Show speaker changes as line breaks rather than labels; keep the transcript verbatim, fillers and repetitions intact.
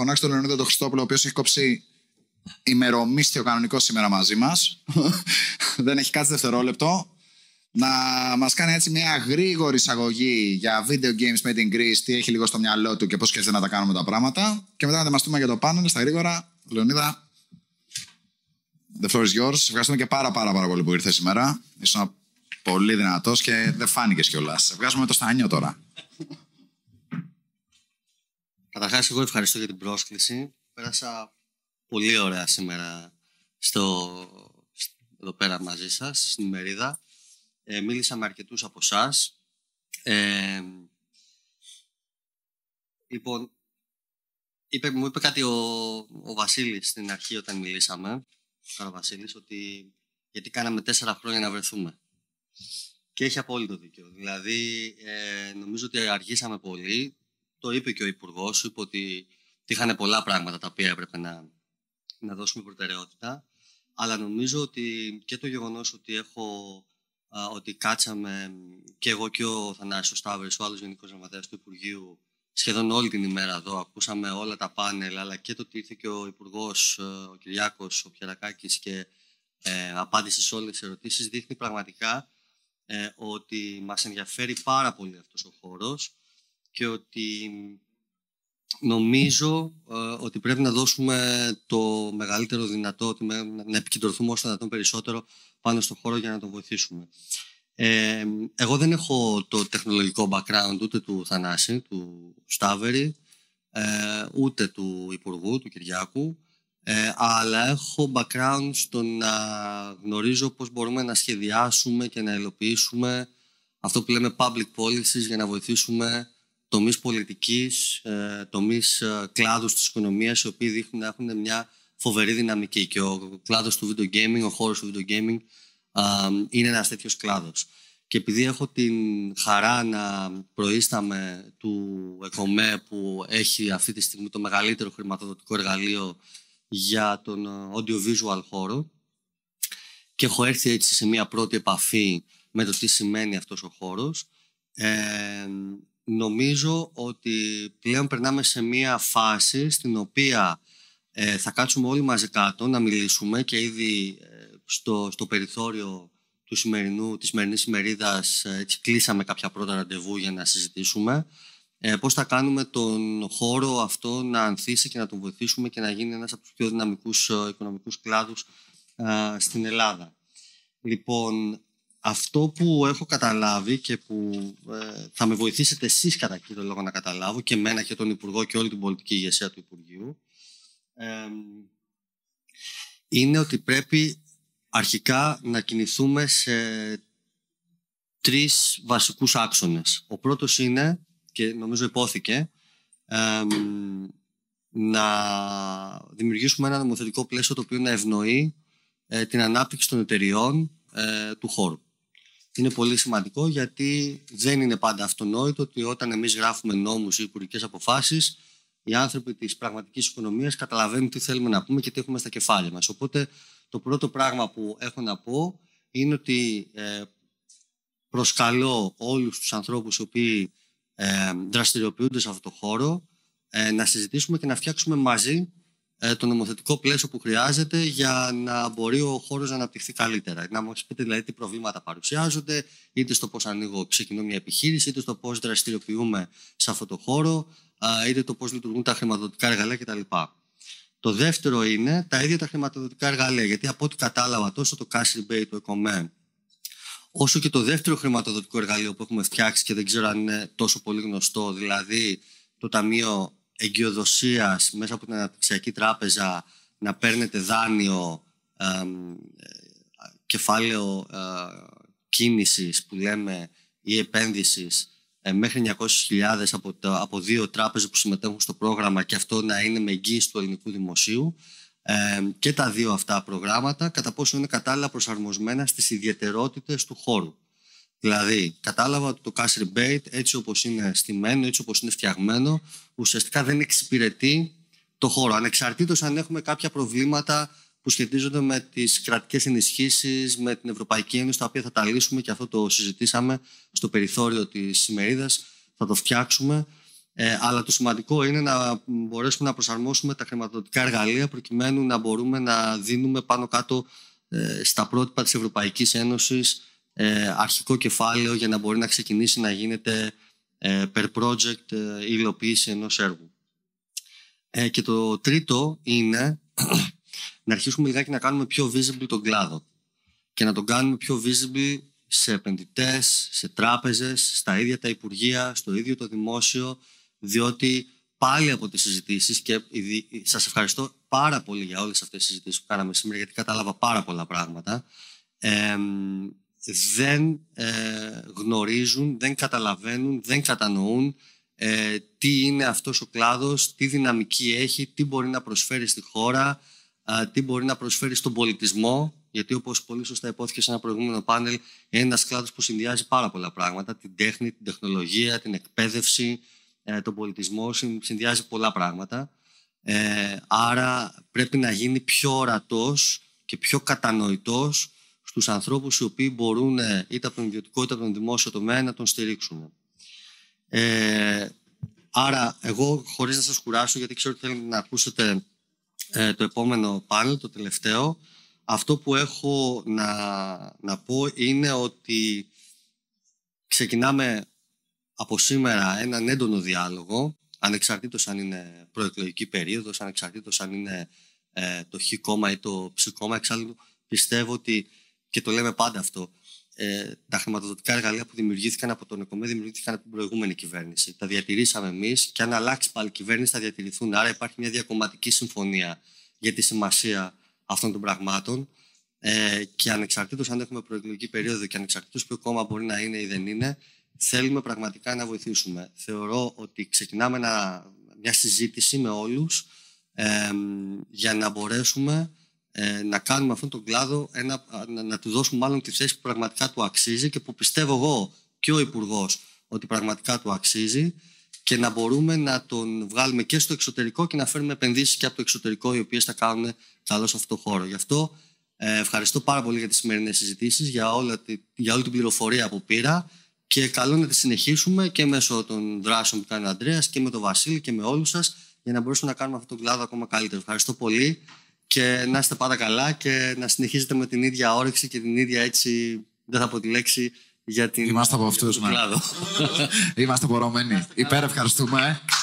φωνάξει τον Λεωνίδα τον Χριστόπουλο, ο οποίος έχει κόψει ημερομίσθιο κανονικό σήμερα μαζί μας. Δεν έχει κάτσει δευτερόλεπτο. Να μας κάνει έτσι μια γρήγορη εισαγωγή για video games made in Greece, τι έχει λίγο στο μυαλό του και πώς σκέφτεται να τα κάνουμε τα πράγματα. Και μετά να ετοιμαστούμε για το πάνελ στα γρήγορα. Λεωνίδα, the floor is yours. Ευχαριστούμε και πάρα πάρα πάρα πολύ που ήρθες σήμερα. Ήσουν πολύ δυνατός και δεν φάνηκες κιόλας. Σε βγάζουμε το στάνιο τώρα.
Καταρχάς, εγώ ευχαριστώ για την πρόσκληση. Πέρασα πολύ ωραία σήμερα στο, εδώ πέρα μαζί σας, στην ημερίδα. Ε, μίλησα με αρκετούς από εσάς. Ε, λοιπόν, είπε, μου είπε κάτι ο, ο Βασίλης στην αρχή όταν μιλήσαμε, ο Βασίλης, ότι γιατί κάναμε τέσσερα χρόνια να βρεθούμε. Και έχει απόλυτο δίκιο. Δηλαδή, ε, νομίζω ότι αργήσαμε πολύ. Το είπε και ο Υπουργός, είπε ότι είχαν πολλά πράγματα τα οποία έπρεπε να, να δώσουμε προτεραιότητα. Αλλά νομίζω ότι και το γεγονός ότι έχω α, ότι κάτσαμε και εγώ και ο Θανάσης ο Σταύρης, ο άλλος Γενικός Γραμματέας του Υπουργείου, σχεδόν όλη την ημέρα εδώ, ακούσαμε όλα τα πάνελ, αλλά και το ότι ήρθε και ο Υπουργός, ο Κυριάκος, ο Πιερακάκης και ε, απάντησε σε όλες τις ερωτήσεις, δείχνει πραγματικά ε, ότι μας ενδιαφέρει πάρα πολύ αυτός ο χώρος και ότι νομίζω ε, ότι πρέπει να δώσουμε το μεγαλύτερο δυνατό, να επικεντρωθούμε όσο δυνατόν περισσότερο πάνω στον χώρο για να τον βοηθήσουμε. Ε, εγώ δεν έχω το τεχνολογικό background ούτε του Θανάση, του Σταύρη, ε, ούτε του Υπουργού, του Κυριάκου, ε, αλλά έχω background στο να γνωρίζω πώς μπορούμε να σχεδιάσουμε και να υλοποιήσουμε αυτό που λέμε public policies για να βοηθήσουμε τομείς πολιτικής, ε, τομείς ε, κλάδους της οικονομίας, οι οποίοι δείχνουν να έχουν μια φοβερή δυναμική. Και ο κλάδος του video gaming, ο χώρος του video gaming, ε, είναι ένας τέτοιος κλάδος. Και επειδή έχω την χαρά να προείσταμαι του ΕΚΟΜΕ, που έχει αυτή τη στιγμή το μεγαλύτερο χρηματοδοτικό εργαλείο για τον audiovisual χώρο, και έχω έρθει έτσι σε μια πρώτη επαφή με το τι σημαίνει αυτός ο χώρος, ε, νομίζω ότι πλέον περνάμε σε μια φάση στην οποία ε, θα κάτσουμε όλοι μαζί κάτω να μιλήσουμε και ήδη ε, στο, στο περιθώριο του σημερινού, της σημερινής ημερίδας έτσι, κλείσαμε κάποια πρώτα ραντεβού για να συζητήσουμε ε, πώς θα κάνουμε τον χώρο αυτό να ανθίσει και να τον βοηθήσουμε και να γίνει ένας από τους πιο δυναμικούς ε, οικονομικούς κλάδους ε, στην Ελλάδα. Λοιπόν, αυτό που έχω καταλάβει και που ε, θα με βοηθήσετε εσείς κατά κύριο λόγο να καταλάβω, και εμένα και τον Υπουργό και όλη την πολιτική ηγεσία του Υπουργείου, ε, είναι ότι πρέπει αρχικά να κινηθούμε σε τρεις βασικούς άξονες. Ο πρώτος είναι, και νομίζω υπόθηκε, ε, να δημιουργήσουμε ένα νομοθετικό πλαίσιο το οποίο να ευνοεί ε, την ανάπτυξη των εταιριών ε, του χώρου. Είναι πολύ σημαντικό, γιατί δεν είναι πάντα αυτονόητο ότι όταν εμείς γράφουμε νόμους ή υπουργικές αποφάσεις, οι άνθρωποι της πραγματικής οικονομίας καταλαβαίνουν τι θέλουμε να πούμε και τι έχουμε στα κεφάλια μας. Οπότε το πρώτο πράγμα που έχω να πω είναι ότι ε, προσκαλώ όλους τους ανθρώπους οι οποίοι ε, δραστηριοποιούνται σε αυτό το χώρο ε, να συζητήσουμε και να φτιάξουμε μαζί ε, το νομοθετικό πλαίσιο που χρειάζεται για να μπορεί ο χώρος να αναπτυχθεί καλύτερα. Να μας πείτε δηλαδή τι προβλήματα παρουσιάζονται, είτε στο πώς ανοίγω, ξεκινώ μια επιχείρηση, είτε στο πώς δραστηριοποιούμε σε αυτό το χώρο, είτε το πώς λειτουργούν τα χρηματοδοτικά εργαλεία κτλ. Το δεύτερο είναι τα ίδια τα χρηματοδοτικά εργαλεία, γιατί από ό,τι κατάλαβα τόσο το cash rebate, το ΕΚΟΜΕ, όσο και το δεύτερο χρηματοδοτικό εργαλείο που έχουμε φτιάξει και δεν ξέρω αν είναι τόσο πολύ γνωστό, δηλαδή το Ταμείο Εγκυοδοσίας μέσα από την Αναπτυξιακή Τράπεζα, να παίρνετε δάνειο, ε, κεφάλαιο ε, κίνησης που λέμε ή επένδυσης ε, μέχρι εννιακόσιες χιλιάδες από, από δύο τράπεζες που συμμετέχουν στο πρόγραμμα, και αυτό να είναι με εγγύηση του ελληνικού δημοσίου, ε, και τα δύο αυτά προγράμματα κατά πόσο είναι κατάλληλα προσαρμοσμένα στις ιδιαιτερότητες του χώρου. Δηλαδή, κατάλαβα ότι το cash rebate, έτσι όπως είναι στημένο, έτσι όπως είναι φτιαγμένο, ουσιαστικά δεν εξυπηρετεί το χώρο. Ανεξαρτήτως αν έχουμε κάποια προβλήματα που σχετίζονται με τις κρατικές ενισχύσεις, με την Ευρωπαϊκή Ένωση, τα οποία θα τα λύσουμε, και αυτό το συζητήσαμε στο περιθώριο της ημερίδας, θα το φτιάξουμε. Ε, αλλά το σημαντικό είναι να μπορέσουμε να προσαρμόσουμε τα χρηματοδοτικά εργαλεία προκειμένου να μπορούμε να δίνουμε πάνω κάτω ε, στα πρότυπα της Ευρωπαϊκής Ένωσης ε, αρχικό κεφάλαιο για να μπορεί να ξεκινήσει να γίνεται ε, per project ε, η υλοποίηση ενός έργου. Ε, και το τρίτο είναι να αρχίσουμε λιγάκι να κάνουμε πιο visible τον κλάδο και να τον κάνουμε πιο visible σε επενδυτές, σε τράπεζες, στα ίδια τα υπουργεία, στο ίδιο το δημόσιο, διότι πάλι από τις συζητήσεις, και σας ευχαριστώ πάρα πολύ για όλες αυτές τις συζητήσεις που κάναμε σήμερα, γιατί κατάλαβα πάρα πολλά πράγματα, ε, δεν ε, γνωρίζουν, δεν καταλαβαίνουν, δεν κατανοούν ε, τι είναι αυτός ο κλάδος, τι δυναμική έχει, τι μπορεί να προσφέρει στη χώρα, ε, τι μπορεί να προσφέρει στον πολιτισμό, γιατί όπως πολύ σωστά υπόθηκε σε ένα προηγούμενο πάνελ, είναι ένας κλάδος που συνδυάζει πάρα πολλά πράγματα, την τέχνη, την τεχνολογία, την εκπαίδευση, ε, τον πολιτισμό, συνδυάζει πολλά πράγματα. Ε, άρα πρέπει να γίνει πιο ορατός και πιο κατανοητός στους ανθρώπους οι οποίοι μπορούν είτε από τον ιδιωτικό είτε από τον δημόσιο τομέα να τον στηρίξουν. Ε, άρα εγώ, χωρίς να σας κουράσω, γιατί ξέρω ότι θέλετε να ακούσετε ε, το επόμενο πάνελ, το τελευταίο, αυτό που έχω να, να πω είναι ότι ξεκινάμε από σήμερα έναν έντονο διάλογο, ανεξαρτήτως αν είναι προεκλογική περίοδος, ανεξαρτήτως αν είναι ε, το χ κόμμα ή το ψ κόμμα. Εξάλλου πιστεύω ότι, και το λέμε πάντα αυτό, ε, τα χρηματοδοτικά εργαλεία που δημιουργήθηκαν από τον ΕΚΟΜΕ δημιουργήθηκαν από την προηγούμενη κυβέρνηση. Τα διατηρήσαμε εμείς και αν αλλάξει πάλι η κυβέρνηση θα διατηρηθούν. Άρα υπάρχει μια διακομματική συμφωνία για τη σημασία αυτών των πραγμάτων. Ε, και ανεξαρτήτως αν έχουμε προεκλογική περίοδο και ανεξαρτήτως ποιο κόμμα μπορεί να είναι ή δεν είναι, θέλουμε πραγματικά να βοηθήσουμε. Θεωρώ ότι ξεκινάμε ένα, μια συζήτηση με όλους ε, για να μπορέσουμε ε, να κάνουμε αυτόν τον κλάδο, ένα, να, να του δώσουμε μάλλον τη θέση που πραγματικά του αξίζει και που πιστεύω εγώ και ο Υπουργός ότι πραγματικά του αξίζει, και να μπορούμε να τον βγάλουμε και στο εξωτερικό και να φέρουμε επενδύσεις και από το εξωτερικό οι οποίες θα κάνουν καλό σε αυτό το χώρο. Γι' αυτό ε, ευχαριστώ πάρα πολύ για τις σημερινές συζητήσεις, για, όλα, για όλη την πληροφορία που πήρα, και καλό να τη συνεχίσουμε και μέσω των δράσεων που κάνει ο Ανδρέας και με τον Βασίλη και με όλους σας, για να μπορέσουμε να κάνουμε αυτόν τον κλάδο ακόμα καλύτερο. Ευχαριστώ πολύ και να είστε πάντα καλά και να συνεχίζετε με την ίδια όρεξη και την ίδια, έτσι, δεν θα πω τη λέξη, για την,
Είμαστε από αυτούς,
για τον κλάδο.
Είμαστε πορωμένοι. Υπέρ, ευχαριστούμε.